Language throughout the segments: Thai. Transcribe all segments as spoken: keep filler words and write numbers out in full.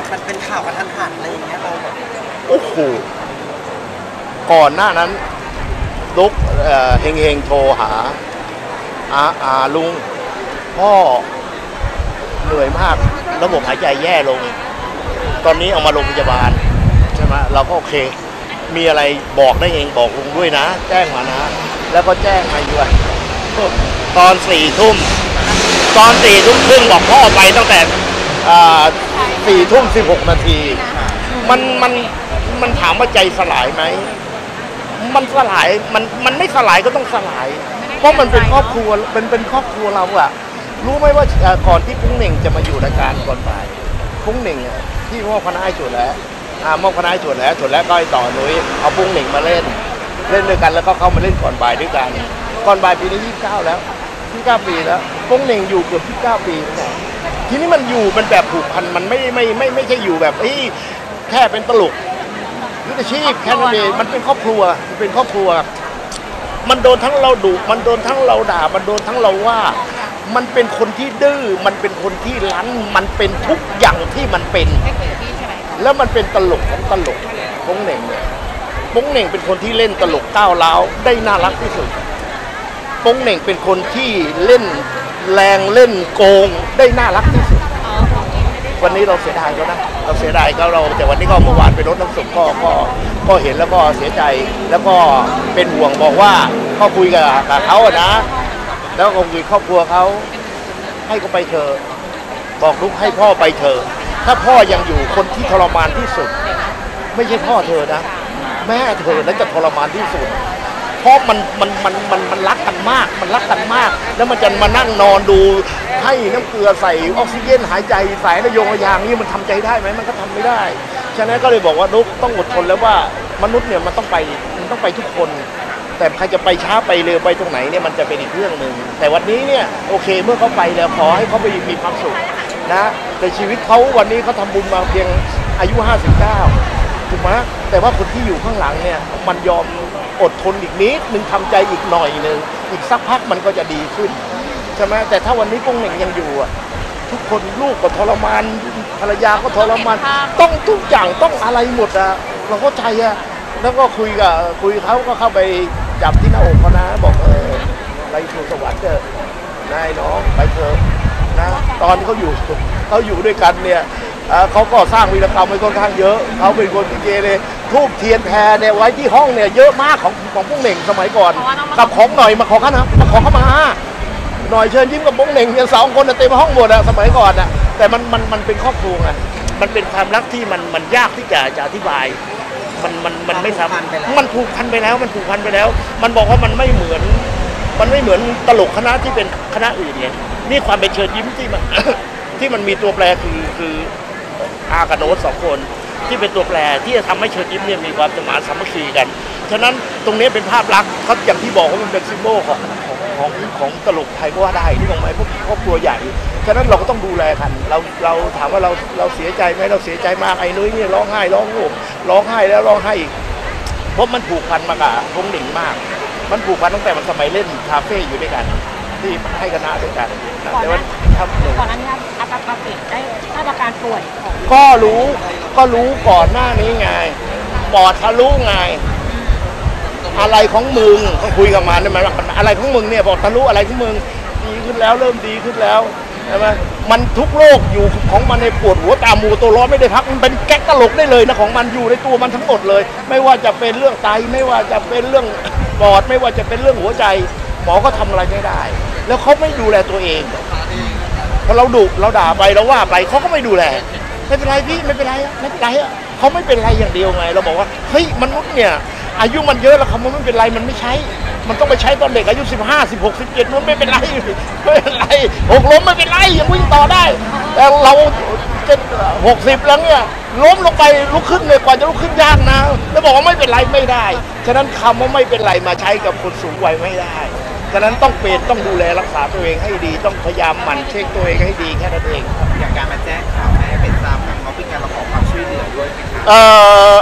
มันเป็นข่าวกระทันหันอะไรอย่างเงี้ยเราแบบโอ้โหก่อนหน้านั้นลุกเฮงเฮงโทรหาอาอาลุงพ่อเหนื่อยมากระบบหายใจแย่ลงตอนนี้เอามาโรงพยาบาลใช่ไหมเราก็โอเคมีอะไรบอกได้เองบอกลุงด้วยนะแจ้งมานะแล้วก็แจ้งมาด้วยตอนสี่ทุ่มตอนสี่ทุ่มครึ่งบอกพ่อไปตั้งแต่สี่ทุ่มสิบหกนาทีมันมันมันถามว่าใจสลายไหมมันสลายมันมันไม่สลายก็ต้องสลายเพราะมันเป็นครอบครัวเป็นเป็นครอบครัวเราอะรู้ไหมว่าก่อนที่ปุ้งเหน่งจะมาอยู่รายการก่อนบ่ายปุ้งเหน่งที่มอบคณะให้จุดแล้วมอบคณะให้จุดแล้วจุดแล้วก็ต่อหนุ่ยเอาปุ้งเหน่งมาเล่นเล่นด้วยกันแล้วก็เข้ามาเล่นก่อนบ่ายด้วยกันก่อนบ่ายปีนี้ยี่สิบเก้าแล้วยี่สิบเก้าปีแล้วปุ้งเหน่งอยู่เกือบยี่สิบเก้าปีแล้วทีนี้มันอยู่มันแบบผูกพันมันไม่ไม่ไม่ไม่ใช่อยู่แบบเอ้ยแค่เป็นตลกวิชาชีพแค่นั้นเองมันเป็นครอบครัวมันเป็นครอบครัวมันโดนทั้งเราดุมันโดนทั้งเราด่ามันโดนทั้งเราว่ามันเป็นคนที่ดื้อมันเป็นคนที่รั้นมันเป็นทุกอย่างที่มันเป็นแล้วมันเป็นตลกของตลกโป้งเหน่งเนี่ยโป้งเหน่งเป็นคนที่เล่นตลกก้าวร้าวได้น่ารักที่สุดโป้งเหน่งเป็นคนที่เล่นแรงเล่นโกงได้น่ารักที่สุดวันนี้เราเสียดายเขานะเราเสียดายเขาเราแต่วันนี้ก็เมื่อวานไปรดน้ำศพก็ก็ก็เห็นแล้วก็เสียใจแล้วก็เป็นห่วงบอกว่าเขาคุยกับกับเขาอะนะแล้วก็คุยครอบครัวเขาให้เขาไปเถอะบอกลูกให้พ่อไปเถอะถ้าพ่อยังอยู่คนที่ทรมานที่สุดไม่ใช่พ่อเธอนะแม่เธอนั้นจะทรมานที่สุดเพราะมันมันมันมันมันรักกันมากมันรักกันมากแล้วมันจะมานั่งนอนดูให้น้ำเกลือใส่ออกซิเจนหายใจใส่ระยงระยางนี่มันทำใจได้ไหมมันก็ทำไม่ได้ฉะนั้นก็เลยบอกว่านุ๊กต้องอดทนแล้วว่ามนุษย์เนี่ยมันต้องไปมันต้องไปทุกคนแต่ใครจะไปช้าไปเร็วไปตรงไหนเนี่ยมันจะเป็นอีกเรื่องหนึ่งแต่วันนี้เนี่ยโอเคเมื่อเขาไปแล้วขอให้เขาไปมีความสุขนะแต่ชีวิตเขาวันนี้เขาทำบุญมาเพียงอายุห้าสิบเก้าถูกไหมแต่ว่าคนที่อยู่ข้างหลังเนี่ยมันยอมอดทนอีกนิดนึงทำใจอีกหน่อยนึงอีกสักพักมันก็จะดีขึ้นใช่ไหมแต่ถ้าวันนี้ปุ้งเหน่งยังอยู่อ่ะทุกคนลูกก็ทรมานภรรยาก็ทรมานต้องทุกอย่างต้องอะไรหมดอ่ะเราเข้าใจอ่ะแล้วก็คุยกับคุยเขาก็เข้าไปจับที่หน้าอกเขานะบอกเออไปสู่สวรรค์เถอะนายน้องไปเถอะนะตอนเขาอยู่เขาอยู่ด้วยกันเนี่ยเขาก็สร้างวีรกรรมไว้ค่อนข้างเยอะเขาเป็นคนที่เกเรทูบเทียนแพรเนี่ยไว้ที่ห้องเนี่ยเยอะมากของของปุ้งเหน่งสมัยก่อนกับของหน่อยมาขอเขานะมาขอเขามาหน่อยเชิญยิ้มกับปุ้งเหน่งเนี่ยสองคนเต็มห้องหมดอะสมัยก่อนอะแต่มันมันมันเป็นครอบครัวไงมันเป็นความรักที่มันมันยากที่จะจะอธิบายมันมันมันไม่ทำมันผูกพันไปแล้วมันผูกพันไปแล้วมันบอกว่ามันไม่เหมือนมันไม่เหมือนตลกคณะที่เป็นคณะอื่นเนี่ยนี่ความเป็นเชิญยิ้มที่มัน ที่มันมีตัวแปรคือคืออากับโน้ตสองคนที่เป็นตัวแปรที่จะทำให้เชิญยิ้มเนี่ยมีความสมานสามัคคีกันฉะนั้นตรงนี้เป็นภาพลักษณ์เขาอย่างที่บอกว่ามันเป็นซิมโบลของของของของตลกไทยก็ว่าได้ที่บอกไหมพวกครอบครัวใหญ่ฉะนั้นเราก็ต้องดูแลกันเราเราถามว่าเราเราเสียใจไหมเราเสียใจมากไอ้นุ้ยเนี่ยร้องไห้ร้องโหมร้องไห้แล้วร้องไห้อีกเพราะมันผูกพันมากับวงหนิงมากมันผูกพันตั้งแต่มันสมัยเล่นคาเฟ่อยู่ด้วยกันที่ให้คณะด้วยกันแต่ว่าก่อนหน้านี้อาการป่วยได้ถ้าอาการป่วยก็รู้ก็รู้ก่อนหน้านี้ไงปอดทะลุไงอะไรของมึงก็คุยกับมันได้ไหมอะไรของมึงเนี่ยบอกทะลุอะไรของมึงดีขึ้นแล้วเริ่มดีขึ้นแล้วใช่ไหมมันทุกโรคอยู่ของมันในปวดหัวตามูตัวร้อนไม่ได้พักมันเป็นแก๊กตลกได้เลยนะของมันอยู่ในตัวมันทั้งหมดเลยไม่ว่าจะเป็นเรื่องไตไม่ว่าจะเป็นเรื่องปอดไม่ว่าจะเป็นเรื่องหัวใจหมอก็ทำอะไรไม่ได้แล้วเขาไม่ดูแลตัวเองพอเราดุเราด่าไปเราว่าไปเขาก็ไม่ดูแลไม่เป็นไรพี่ไม่เป็นไรไม่เป็นไรเขาไม่เป็นไรอย่างเดียวไงเราบอกว่าเฮ้ยมนุษย์เนี่ยอายุมันเยอะแล้วคำว่าไม่เป็นไรมันไม่ใช้มันต้องไปใช้ตอนเด็กอายุสิบห้า สิบหก สิบเจ็ดมันไม่เป็นไรไม่เป็นไรหกล้มไม่เป็นไรยังวิ่งต่อได้แต่เราเจ็ดหกสิบแล้วเนี่ยล้มลงไปลุกขึ้นเลยกว่าจะลุกขึ้นยากนะแล้วบอกว่าไม่เป็นไรไม่ได้ฉะนั้นคำว่าไม่เป็นไรมาใช้กับคนสูงวัยไม่ได้ฉะนั้นต้องเป็นต้องดูแลรักษาตัวเองให้ดีต้องพยายามหมั่นเช็คตัวเองให้ดีแค่นั้นเองอย่างการมาแจ้งข่าวให้เป็นทราบเขาเป็นการมาขอความช่วยเหลือด้วยไหมครับเอ่อ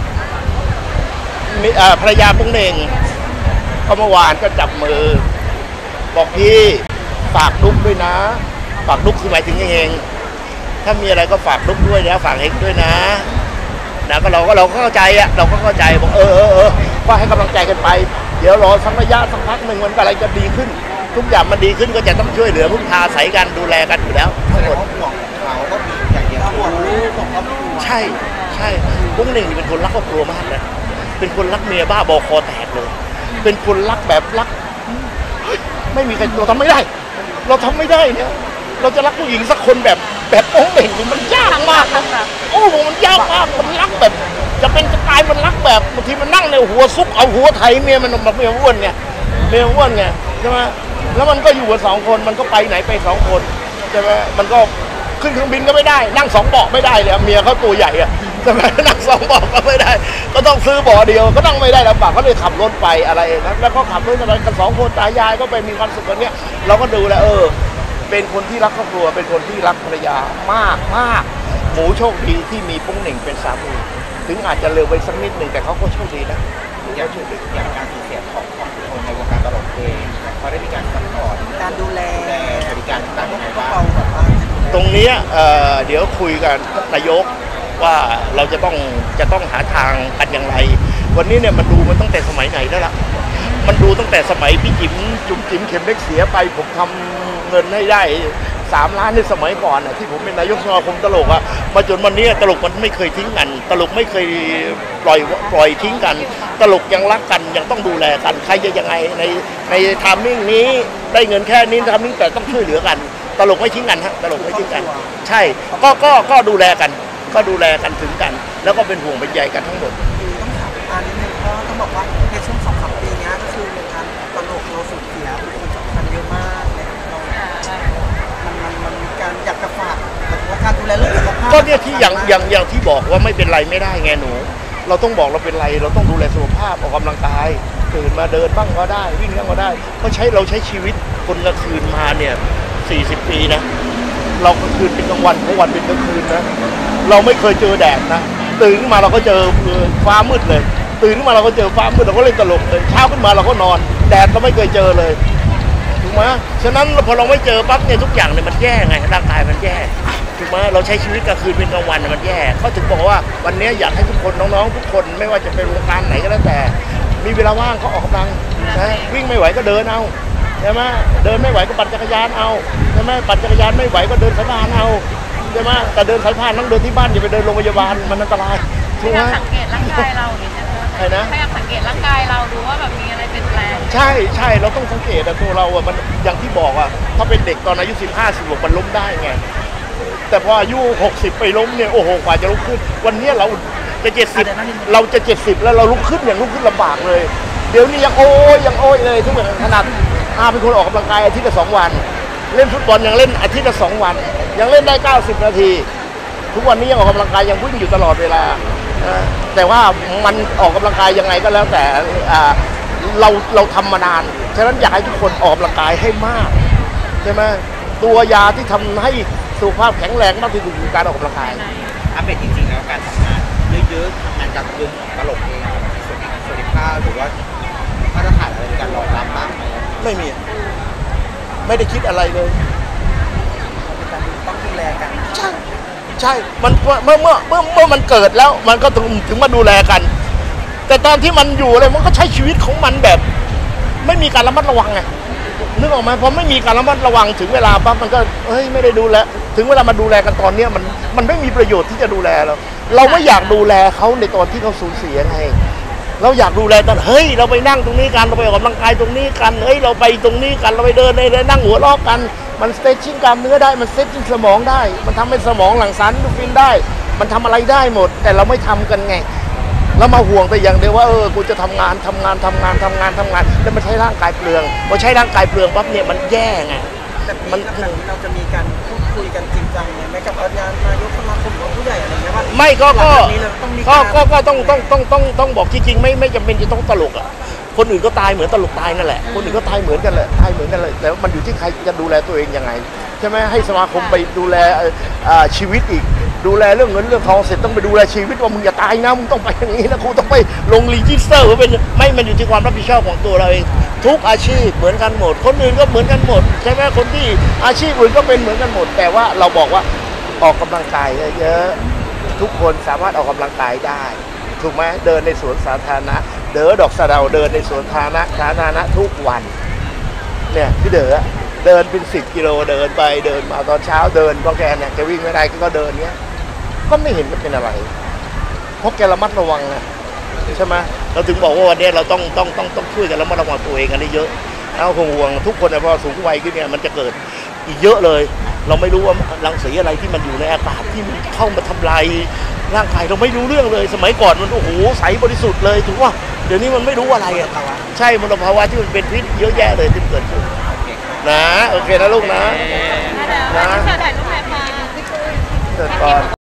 มีภรรยาปุ้งเหน่งก็เมื่อวานก็จับมือบอกพี่ฝากดุ๊กด้วยนะฝากดุ๊กคือหมายถึงเองฝถ้ามีอะไรก็ฝากลุกด้วยนะฝากเอกด้วยนะนะก็เราก็เราก็เข้าใจอะเราก็เข้าใจบอกเออเออเออก็ให้กำลังใจกันไปเดี๋ยวรอสักระยะสักพักหนึ่งมันอะไรจะดีขึ้นทุกอย่างมันดีขึ้นก็จะต้องช่วยเหลือพึ่งพาอาศัยกันดูแลกันอยู่แล้วแสทั้งดหมงดว่าห่วงของเขาก็มีอย่างเดียวคือลูกของครอบครัวใช่ใช่ปุ้งหนึ่งนี่เป็นคนรักครอบครัวมากนะเป็นคนรักเมียบ้าบอคอแตกเลย เป็นคนรักแบบรักไม่มีใครเราทำไม่ได้ เราทำไม่ได้เนี่ยเราจะรักผู้หญิงสักคนแบบแบบโอ้เบ่งมันยากมากนะโอ้โหมันยากมากมันรักแบบ จะเป็นจะตายมันรักแบบบางทีมันนั่งในหัวซุกเอาหัวไถเมียมันแบบเมียอ้วนไงเมียอ้วนไงใช่ไหมแล้วมันก็อยู่กันสองคนมันก็ไปไหนไปสองคนใช่ไหมมันก็ขึ้นเครื่องบินก็ไม่ได้นั่งสองเบาะไม่ได้เลยเมียเขาตัวใหญ่อะใช่ไหมนั่งสองเบาะก็ไม่ได้ ก็ต้องซื้อเบาะเดียวก็นั่งไม่ได้แล้วปากก็เลยขับรถไปอะไรนะแล้วก็ขับรถกันกันสองคนตายายก็ไปมีความสุขกันเนี้ยเราก็ดูแลเออเป็นคนที่รักครอบครัวเป็นคนที่รักภรรยามากมากหมูโชคดีที่มีปุ้งหนึ่งเป็นสามีถึงอาจจะเร็วไปสักนิดหนึ่งแต่เขาก็โชคดีนะอย่างอย่างการสูญเสียของของคนในวงการตลกเองเขาได้มีการซัพพอร์ตการดูแลดูแลบริการต่างๆยังไงพวกบ้างเราแบบว่าจะดูแลตรงเนี้ยเอ่อเดี๋ยวคุยกันนายกว่าเราจะต้องจะต้องหาทางกันอย่างไร วันนี้เนี่ยมันดูมันตั้งแต่สมัยไหนแล้วล่ะมันดูตั้งแต่สมัยพี่จิ๋มจุ๋มจิ๋มเข็มเล็กเสียไปผมทำเงินให้ได้สามล้านในสมัยก่อนน่ะที่ผมเป็นนายกสมาคมตลกอะมาจนวันนี้ตลกมันไม่เคยทิ้งกัน ตลกไม่เคยปล่อยปล่อยทิ้งกัน ตลกยังรักกันยังต้องดูแลกันใครจะยังไงในในทามมิ่งนี้ได้เงินแค่นี้ทามมิ่งแต่ต้องช่วยเหลือกัน ตลกไม่ทิ้งกันฮะตลกไม่ทิ้งกัน ใช่ก็ก็ก็ดูแลกัน ก็ดูแลกันถึงกัน แล้วก็เป็นห่วงเป็นใยกันทั้งหมดคือต้องถามอันนิดนึงเพราะต้องบอกว่าในช่วงสองสามปีนี้ก็คือในการตลกเราสูญเสียบุคคลสำคัญเยอะมากเลยเรามันมันมันมีการอยากจะฝากแบบว่าการดูแลเรื่องสุขภาพก็เนี่ยที่อย่างอย่างอย่างที่บอกว่าไม่เป็นไรไม่ได้ไงหนู เราต้องบอกเราเป็นไรเราต้องดูแลสุขภาพออกกำลังกายตื่นมาเดินบ้างก็ได้วิ่งบ้างก็ได้ก็ใช้เราใช้ชีวิตคนกลางคืนมาเนี่ยสี่สิบปีนะเรากลางคืนเป็นกลางวันกลางวันเป็นกลางคืนนะเราไม่เคยเจอแดดนะตื่นขึ้นมาเราก็เจอฟ้ามืดเลยตื่นขึ้นมาเราก็เจอฟ้ามืดเราก็เล่นตลกเลยเช้าขึ้นมาเราก็นอนแดดเราไม่เคยเจอเลยถูกไหมฉะนั้นพอเราไม่เจอปั๊บเนี่ยทุกอย่างเนี่ยมันแย่ไงร่างกายมันแย่ถูกไหมเราใช้ชีวิตกลางคืนเป็นกลางวันมันแย่เขาถึงบอกว่าวันนี้อยากให้ทุกคนน้องๆทุกคนไม่ว่าจะเป็นวงการไหนก็แล้วแต่มีเวลาว่างก็ออกกำลังนะวิ่งไม่ไหวก็เดินเอาใช่ไหมเดินไม่ไหวก็ปั่นจักรยานเอาใช่ไหมปั่นจักรยานไม่ไหวก็เดินสายพานเอาใช่ไหมแต่เดินสายพานต้องเดินที่บ้านอย่าไปเดินโรงพยาบาลมันอันตรายพถูกยาไหมยามสังเกตร่างกายเราดิใช่ไหมใครนะพยายามสังเกตร่างกายเราดูว่าแบบมีอะไรเปลี่ยนแปลงใช่ใช่เราต้องสังเกตอะตัวเราอะมันอย่างที่บอกอะถ้าเป็นเด็กตอนอายุสิบห้าสิบหกมันล้มได้ไงแต่พออายุหกสิบไปล้มเนี่ยโอ้โหกว่าจะลุกขึ้นวันนี้เราจะเจ็ดสิบเราจะเจ็ดสิบแล้วเราลุกขึ้นอย่างลุกขึ้นลำบากเลยเดี๋ยวนี้ยังโอ้ยยังโอ้ยเลยทุกอย่างขนาดอาเป็นคนออกกำลังกายอาทิตย์ละสองวันเล่นฟุตบอลยังเล่นอาทิตย์ละสองวันยังเล่นได้เก้าสิบนาทีทุกวันนี้ยังออกกำลังกายยังวิ่งอยู่ตลอดเวลานะแต่ว่ามันออกกำลังกายยังไงก็แล้วแต่อ่าเราเราทำมานานฉะนั้นอยากให้ทุกคนออกกำลังกายให้มากใช่ไหมตัวยาที่ทำให้สุขภาพแข็งแรงมากที่สุดคือการออกกำลังกายอัปเดตจริงๆแล้วการทำงานเยอะๆทำงานกลางคืนของตลกเองมีส่วนในสวัสดิภาพหรือว่ามาตรฐานอะไรในการรองรับบ้างไหมไม่มีไม่ได้คิดอะไรเลยต้องดูแลกันใช่ใช่มันเมื่อเมื่อเมื่อเมื่อมันเกิดแล้วมันก็ถึงถึงมาดูแลกัน แต่ตอนที่มันอยู่อะไรมันก็ใช้ชีวิตของมันแบบ ไม่มีการระมัดระวังไงนึกออกไหมพอไม่มีการระมัดระวังถึงเวลาปั๊บมันก็เฮ้ยไม่ได้ดูแลถึงเวลามาดูแลกันตอนเนี้ยมันมันไม่มีประโยชน์ที่จะดูแลเราเราไม่อยากดูแลเขาในตอนที่เขาสูญเสียไงเราอยากดูแลตอนเฮ้ยเราไปนั่งตรงนี้กันเราไปออกกำลังกายตรงนี้กันเฮ้ยเราไปตรงนี้กันเราไปเดินในนั่งหัวลอกกันมันสเตชชิ่งกล้ามเนื้อได้มันสเตชชิ่งสมองได้มันทำให้สมองหลั่งสารดูฟินได้มันทำอะไรได้หมดแต่เราไม่ทำกันไงแล้วมาห่วงแต่อย่างเดียวว่าเออกูจะทำงานทำงานทำงานทำงานทำงานแล้วมันใช้ร่างกายเปลืองพอใช้ร่างกายเปลืองปั๊บเนี่ยมันแย่ไงแต่ปีหลังๆเราจะมีการพูดคุยกันจริงจังไหมกับอาจารย์นายกสมาคมของผู้ใหญ่อะไรเงี้ยว่าไม่ก็ก็หลังจากนี้เราต้องมีก็การก็ก็ต้องต้องต้องต้องต้องบอกจริงๆไม่ไม่จำเป็นจะต้องตลกอ่ะคนอื่นก็ตายเหมือนตลกตายนั่นแหละคนอื่นก็ตายเหมือนกันแหละตายเหมือนกันเลยแต่ว่ามันอยู่ที่ใครจะดูแลตัวเองยังไงใช่ไหมให้สมาคมไปดูแลอ่าชีวิตอีกดูแลเรื่องเงินเรื่องทองเสร็จต้องไปดูแลชีวิตว่ามึงอย่าตายนะมึงต้องไปอย่างนี้นะครูต้องไปลงรีจิสเตอร์ว่าเป็นไม่มันอยู่ที่ความรับผิดชอบของตัวเราเองทุกอาชีพเหมือนกันหมดคนอื่นก็เหมือนกันหมดใช่ไหมคนที่อาชีพอื่นก็เป็นเหมือนกันหมดแต่ว่าเราบอกว่าออกกำลังกายเยอะๆทุกคนสามารถออกกำลังกายได้ถูกไหมเดินในสวนสาธารณะเด๋อดอกสะเดาเดินในสวนสาธารณะสาธารณะทุกวันเนี่ยพี่เด๋อเดินเป็นสิบกิโลเดินไปเดินมาตอนเช้าเดินเพราะแกเนี่ยแกวิ่งไม่ได้ก็เดินเนี้ยก็ไม่เห็นมันเป็นอะไรเพราะแกระมัดระวังนะใช่ไหมเราถึงบอกว่าวันนี้เราต้องต้องต้องต้องช่วยกันระมัดระวังตัวเองกันได้เยอะเอาคงห่วงทุกคนนะพอสูงวัยขึ้นเนี่ยมันจะเกิดอีกเยอะเลยเราไม่รู้ว่ารังสีอะไรที่มันอยู่ในอากาศที่มันเข้ามาทำลายร่างกายเราไม่รู้เรื่องเลยสมัยก่อนมันโอ้โหใสบริสุทธิ์เลยถูกป่ะเดี๋ยวนี้มันไม่รู้อะไรอ่ะใช่มลภาวะที่มันเป็นพิษเยอะแยะเลยที่เกิดขึ้นนะโอเคนะลูกนะนะถ่ายรูปไหมคะเกิดก่อน